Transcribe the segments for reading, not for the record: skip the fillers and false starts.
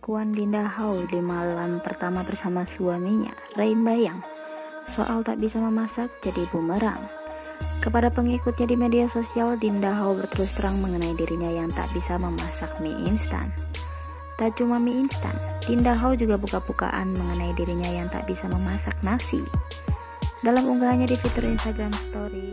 pengakuan Dinda Hao di malam pertama bersama suaminya, Rain Bayang, soal tak bisa memasak jadi bumerang. Kepada pengikutnya di media sosial, Dinda Hao berterus terang mengenai dirinya yang tak bisa memasak mie instan. Tak cuma mie instan, Dinda Hao juga buka-bukaan mengenai dirinya yang tak bisa memasak nasi. Dalam unggahannya di fitur Instagram Stories,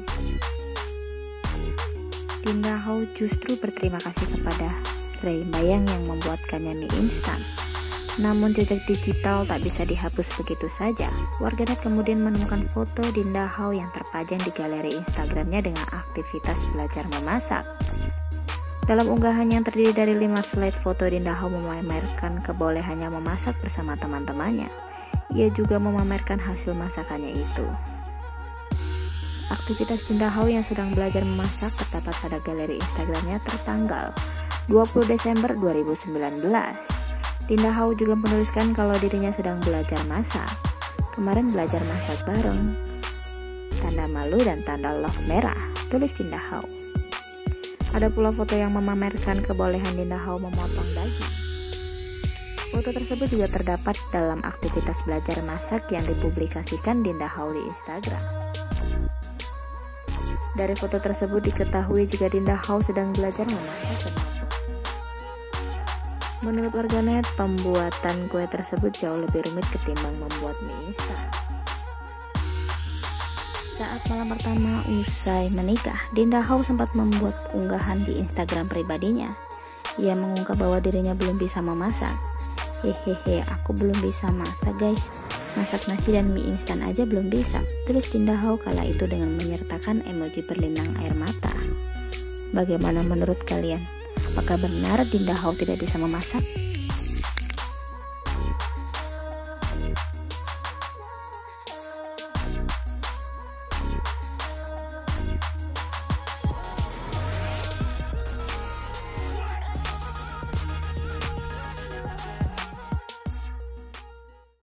Dinda Hao justru berterima kasih kepada Rain Bayang yang membuatkannya mie instan. Namun jejak digital tak bisa dihapus begitu saja. Warganet kemudian menemukan foto Dinda Hao yang terpajang di galeri Instagramnya dengan aktivitas belajar memasak. Dalam unggahan yang terdiri dari 5 slide foto, Dinda Hao memamerkan kebolehannya memasak bersama teman-temannya. Ia juga memamerkan hasil masakannya itu. Aktivitas Dinda Hao yang sedang belajar memasak terdapat pada galeri Instagramnya tertanggal 20 Desember 2019. Dinda Hao juga menuliskan kalau dirinya sedang belajar masak. Kemarin belajar masak bareng. Tanda malu dan tanda love merah, tulis Dinda Hao. Ada pula foto yang memamerkan kebolehan Dinda Hao memotong daging. Foto tersebut juga terdapat dalam aktivitas belajar masak yang dipublikasikan Dinda Hao di Instagram. Dari foto tersebut diketahui jika Dinda Hao sedang belajar memasak. Menurut warganet, pembuatan kue tersebut jauh lebih rumit ketimbang membuat mie instan. Saat malam pertama usai menikah, Dinda Hao sempat membuat unggahan di Instagram pribadinya. Ia mengungkap bahwa dirinya belum bisa memasak. Hehehe, aku belum bisa masak guys. Masak nasi dan mie instan aja belum bisa, tulis Dinda Hao kala itu dengan menyertakan emoji berlinang air mata. Bagaimana menurut kalian? Apakah benar Dinda Hao tidak bisa memasak?